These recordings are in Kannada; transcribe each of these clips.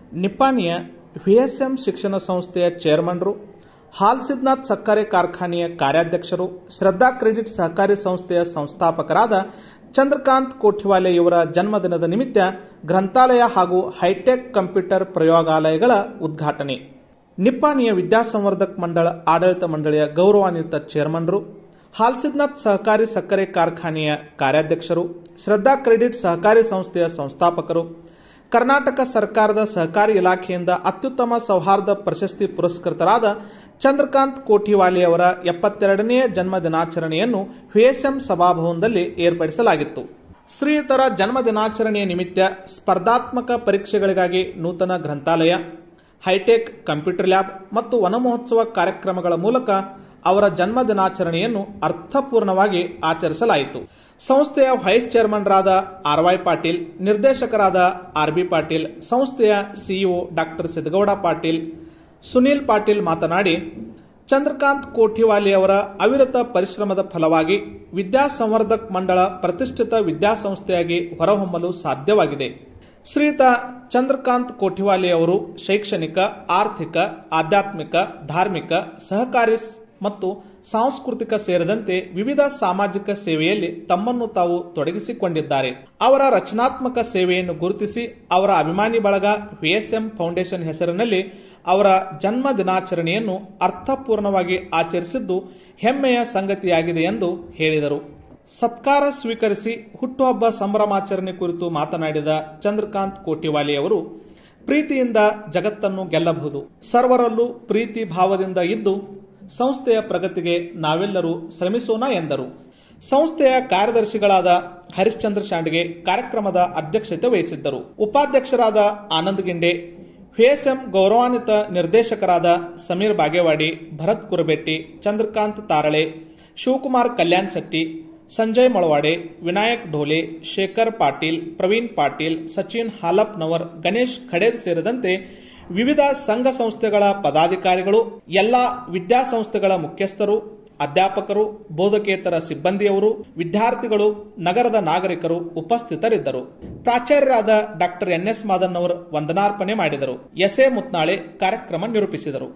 ನಿಪ್ಪಾಣಿಯ VSM ಶಿಕ್ಷಣ ಸಂಸ್ಥೆಯ ಚೇರ್ಮನ್ರು, ಹಾಲ್ಸಿದ್ನಾಥ್ ಸಕ್ಕರೆ ಕಾರ್ಖಾನೆಯ ಕಾರ್ಯಾಧ್ಯಕ್ಷರು, ಶ್ರದ್ಧಾ ಕ್ರೆಡಿಟ್ ಸಹಕಾರಿ ಸಂಸ್ಥೆಯ ಸಂಸ್ಥಾಪಕರಾದ ಚಂದ್ರಕಾಂತ್ ಕೋಟಿವಾಲೆ ಇವರ ಜನ್ಮದಿನದ ನಿಮಿತ್ತ ಗ್ರಂಥಾಲಯ ಹಾಗೂ ಹೈಟೆಕ್ ಕಂಪ್ಯೂಟರ್ ಪ್ರಯೋಗಾಲಯಗಳ ಉದ್ಘಾಟನೆ. ನಿಪ್ಪಾಣಿಯ ವಿದ್ಯಾಸಂವರ್ಧಕ ಮಂಡಳ ಆಡಳಿತ ಮಂಡಳಿಯ ಗೌರವಾನ್ವಿತ ಚೇರ್ಮನ್ರು, ಹಾಲ್ಸಿದ್ನಾಥ್ ಸಹಕಾರಿ ಸಕ್ಕರೆ ಕಾರ್ಖಾನೆಯ ಕಾರ್ಯಾಧ್ಯಕ್ಷರು, ಶ್ರದ್ಧಾ ಕ್ರೆಡಿಟ್ ಸಹಕಾರಿ ಸಂಸ್ಥೆಯ ಸಂಸ್ಥಾಪಕರು, ಕರ್ನಾಟಕ ಸರ್ಕಾರದ ಸಹಕಾರಿ ಇಲಾಖೆಯಿಂದ ಅತ್ಯುತ್ತಮ ಸೌಹಾರ್ದ ಪ್ರಶಸ್ತಿ ಪುರಸ್ಕೃತರಾದ ಚಂದ್ರಕಾಂತ್ ಕೋಟಿವಾಲೆ ಅವರ 72ನೇ ಜನ್ಮ ದಿನಾಚರಣೆಯನ್ನು VSM ಸಭಾಭವನದಲ್ಲಿ ಏರ್ಪಡಿಸಲಾಗಿತ್ತು. ಶ್ರೀಯುತರ ಜನ್ಮ ದಿನಾಚರಣೆಯ ನಿಮಿತ್ತ ಸ್ಪರ್ಧಾತ್ಮಕ ಪರೀಕ್ಷೆಗಳಿಗಾಗಿ ನೂತನ ಗ್ರಂಥಾಲಯ, ಹೈಟೆಕ್ ಕಂಪ್ಯೂಟರ್ ಲ್ಯಾಬ್ ಮತ್ತು ವನಮಹೋತ್ಸವ ಕಾರ್ಯಕ್ರಮಗಳ ಮೂಲಕ ಅವರ ಜನ್ಮ ದಿನಾಚರಣೆಯನ್ನು ಅರ್ಥಪೂರ್ಣವಾಗಿ ಆಚರಿಸಲಾಯಿತು. ಸಂಸ್ಥೆಯ ವೈಸ್ ಚೇರ್ಮನ್ರಾದ RY ಪಾಟೀಲ್, ನಿರ್ದೇಶಕರಾದ RB ಪಾಟೀಲ್, ಸಂಸ್ಥೆಯ CEO ಡಾಕ್ಟರ್ ಸಿದ್ದಗೌಡ ಪಾಟೀಲ್, ಸುನೀಲ್ ಪಾಟೀಲ್ ಮಾತನಾಡಿ, ಚಂದ್ರಕಾಂತ್ ಕೋಟಿವಾಲೆ ಅವರ ಅವಿರತ ಪರಿಶ್ರಮದ ಫಲವಾಗಿ ವಿದ್ಯಾಸಂವರ್ಧಕ ಮಂಡಳ ಪ್ರತಿಷ್ಠಿತ ವಿದ್ಯಾಸಂಸ್ಥೆಯಾಗಿ ಹೊರಹೊಮ್ಮಲು ಸಾಧ್ಯವಾಗಿದೆ. ಶ್ರೀಯುತ ಚಂದ್ರಕಾಂತ್ ಕೋಟಿವಾಲೆ ಅವರು ಶೈಕ್ಷಣಿಕ, ಆರ್ಥಿಕ, ಆಧ್ಯಾತ್ಮಿಕ, ಧಾರ್ಮಿಕ, ಸಹಕಾರಿ ಮತ್ತು ಸಾಂಸ್ಕೃತಿಕ ಸೇರಿದಂತೆ ವಿವಿಧ ಸಾಮಾಜಿಕ ಸೇವೆಯಲ್ಲಿ ತಮ್ಮನ್ನು ತಾವು ತೊಡಗಿಸಿಕೊಂಡಿದ್ದಾರೆ. ಅವರ ರಚನಾತ್ಮಕ ಸೇವೆಯನ್ನು ಗುರುತಿಸಿ ಅವರ ಅಭಿಮಾನಿ ಬಳಗ VSM ಫೌಂಡೇಶನ್ ಹೆಸರಿನಲ್ಲಿ ಅವರ ಜನ್ಮ ದಿನಾಚರಣೆಯನ್ನು ಅರ್ಥಪೂರ್ಣವಾಗಿ ಆಚರಿಸಿದ್ದು ಹೆಮ್ಮೆಯ ಸಂಗತಿಯಾಗಿದೆ ಎಂದು ಹೇಳಿದರು. ಸತ್ಕಾರ ಸ್ವೀಕರಿಸಿ ಹುಟ್ಟುಹಬ್ಬ ಸಂಭ್ರಮಾಚರಣೆ ಕುರಿತು ಮಾತನಾಡಿದ ಚಂದ್ರಕಾಂತ್ ಕೋಟಿವಾಲೆ ಅವರು, ಪ್ರೀತಿಯಿಂದ ಜಗತ್ತನ್ನು ಗೆಲ್ಲಬಹುದು, ಸರ್ವರಲ್ಲೂ ಪ್ರೀತಿ ಭಾವದಿಂದ ಇದ್ದು ಸಂಸ್ಥೆಯ ಪ್ರಗತಿಗೆ ನಾವೆಲ್ಲರೂ ಶ್ರಮಿಸೋಣ ಎಂದರು. ಸಂಸ್ಥೆಯ ಕಾರ್ಯದರ್ಶಿಗಳಾದ ಹರಿಶ್ಚಂದ್ರ ಶಾಂಡ್ಗೆ ಕಾರ್ಯಕ್ರಮದ ಅಧ್ಯಕ್ಷತೆ ವಹಿಸಿದ್ದರು. ಉಪಾಧ್ಯಕ್ಷರಾದ ಆನಂದ್ ಗಿಂಡೆ, VSM ಗೌರವಾನ್ವಿತ ನಿರ್ದೇಶಕರಾದ ಸಮೀರ್ ಬಾಗೇವಾಡಿ, ಭರತ್ ಕುರಬೆಟ್ಟಿ, ಚಂದ್ರಕಾಂತ್ ತಾರಳೆ, ಶಿವಕುಮಾರ್ ಕಲ್ಯಾಣ್ ಶೆಟ್ಟಿ, ಸಂಜಯ್ ಮಳವಾಡೆ, ವಿನಾಯಕ್ ಢೋಲೆ, ಶೇಖರ್ ಪಾಟೀಲ್, ಪ್ರವೀಣ್ ಪಾಟೀಲ್, ಸಚಿನ್ ಹಾಲಪ್ನವರ್, ಗಣೇಶ್ ಖಡೇದ್ ಸೇರಿದಂತೆ ವಿವಿಧ ಸಂಘ ಸಂಸ್ಥೆಗಳ ಪದಾಧಿಕಾರಿಗಳು, ಎಲ್ಲಾ ವಿದ್ಯಾಸಂಸ್ಥೆಗಳ ಮುಖ್ಯಸ್ಥರು, ಅಧ್ಯಾಪಕರು, ಬೋಧಕೇತರ ಸಿಬ್ಬಂದಿಯವರು, ವಿದ್ಯಾರ್ಥಿಗಳು, ನಗರದ ನಾಗರಿಕರು ಉಪಸ್ಥಿತರಿದ್ದರು. ಪ್ರಾಚಾರ್ಯರಾದ ಡಾಕ್ಟರ್ NS ಮಾದನ್ ಅವರು ವಂದನಾರ್ಪಣೆ ಮಾಡಿದರು. SA ಮುತ್ನಾಳೆ ಕಾರ್ಯಕ್ರಮ ನಿರೂಪಿಸಿದರು.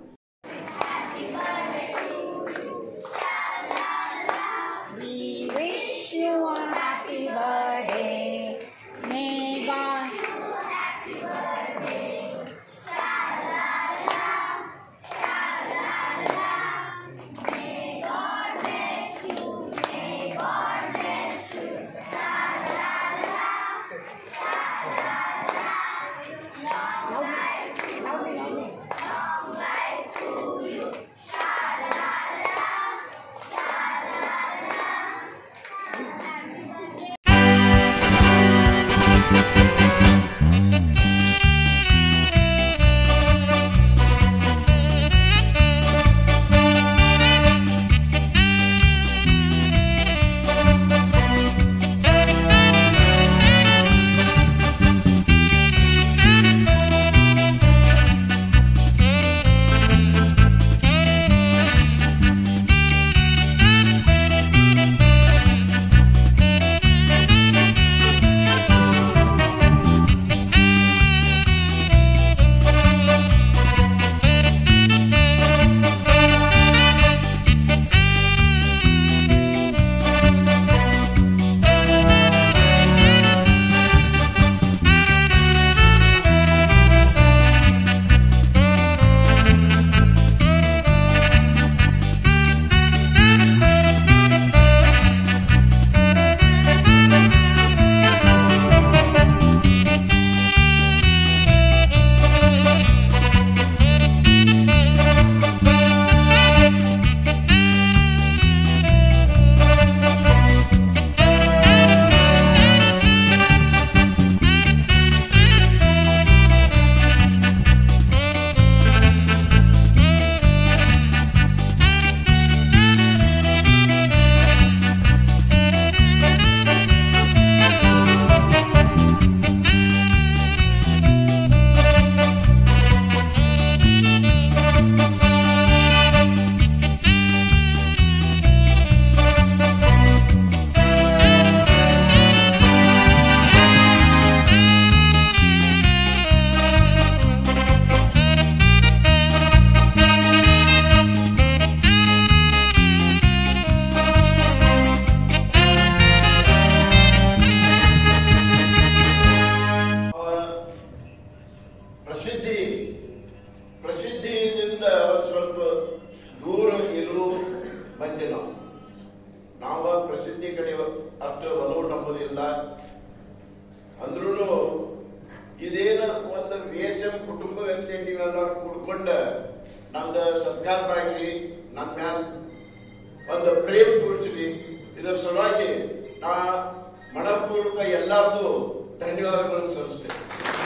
ಪ್ರಸಿದ್ಧಿಯಿಂದ ಸ್ವಲ್ಪ ದೂರ ಇರುವ ಮಂದಿ ನಾವು ಪ್ರಸಿದ್ಧಿ ಕಡೆ ಅಷ್ಟು ಒಲವು ನಂಬೋದಿಲ್ಲ. ಅಂದ್ರೂ ಇದೇನ ಒಂದು VSM ಕುಟುಂಬ ವ್ಯಕ್ತಿ ನೀವೆಲ್ಲರೂ ಕೂಡ್ಕೊಂಡ ನಮ್ದ ಸತ್ಕಾರ ಮಾಡ್ರಿ, ನಮ್ಮ ಮ್ಯಾಲ ಒಂದು ಪ್ರೇಮ ತೋರಿಸ್ರಿ. ಇದರ ಸಲುವಾಗಿ ನಾ ಮನಪೂರ್ವಕ ಎಲ್ಲಾರ್ದು ಧನ್ಯವಾದಗಳನ್ನು ಸಲ್ಲಿಸ್ತೇನೆ.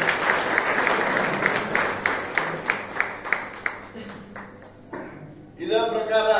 ಇದ ಪ್ರಕಾರ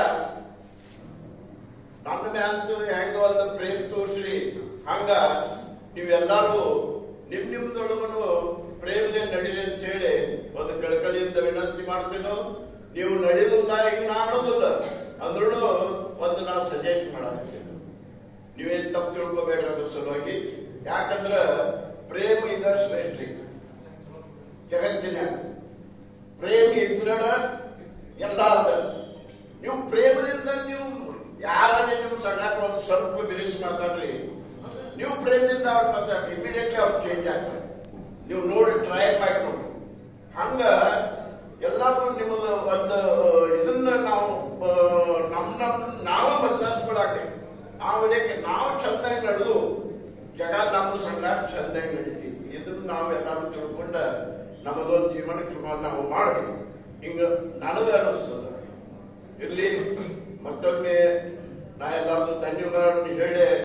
ನನ್ನ ಮ್ಯಾಲಂತೂ ಹೆಂಗ ಒಂದು ಪ್ರೇಮ ತೋರಿಸ್ರಿ, ಹಂಗ ನೀವೆಲ್ಲರೂ ನಿಮ್ದೊಳಗನು ಪ್ರೇಮನೆ ನಡೀರಿ ಅಂತ ಹೇಳಿ ಒಂದು ಕಳಕಳಿಯಿಂದ ವಿನಂತಿ ಮಾಡ್ತೇನೋ. ನೀವು ನಡೆಯೋದಿಲ್ಲ, ಈಗ ನಾ ಅನ್ನೋದಿಲ್ಲ ಅಂದ್ರೂ ಒಂದು ನಾವು ಸಜೆಸ್ಟ್ ಮಾಡಾಕ್ತೇನೆ. ನೀವೇನ್ ತಪ್ಪು ತಿಳ್ಕೋಬೇಡ ಅದ್ರ ಸಲುವಾಗಿ. ಯಾಕಂದ್ರ ಪ್ರೇಮ ಈಗ ಶ್ರೇಷ್ಠ ಜಗತ್ತಿನ ಪ್ರೇಮ ಇದ್ರ ಎಲ್ಲ ಅದ. ನೀವು ಪ್ರೇಮದಿಂದ ನೀವು ಯಾರೇ ನಿಮ್ ಸಣ್ಣ ಒಂದು ಸ್ವಲ್ಪ ಬಿರಿಸಿ ಮಾತಾಡ್ರಿ, ನೀವು ಪ್ರೇಮದಿಂದ ಅವ್ರು ಮಾತಾಡ್ರಿ, ಇಮಿಡಿಯೇಟ್ಲಿ ಅವ್ರು ಚೇಂಜ್ ಆಗ್ತಾರೆ. ನೀವು ನೋಡಿ ಟ್ರೈ ಮಾಡಿ ನೋಡಿ. ಹಂಗ ಎಲ್ಲಾರು ನಿಮ್ಮದು ಒಂದು ಇದನ್ನ ನಾವು ನಾವು ಬದಲಾಯಿಸ್ಕೊಳಕ್ಕೆ ನಾವು ಚಂದಾಗಿ ನಡೆದು ಜಗ ನಮ್ಮ ಸಂಗಾಟ ಚಂದಾಗಿ ನಡೀತೀವಿ. ಇದನ್ನ ನಾವು ಎಲ್ಲಾರು ತಿಳ್ಕೊಂಡ ನಮ್ಮದೊಂದು ಜೀವನ ಕ್ರಮ ನಾವು ಮಾಡ್ಬೇಕು. ಹಿಂಗ ನನಗ ಅನಿಸ್ತದ. ಇರ್ಲಿ, ಮತ್ತೊಮ್ಮೆ ನಾ ಎಲ್ಲಾರ್ದು ಧನ್ಯವಾದ ಹೇಳಿ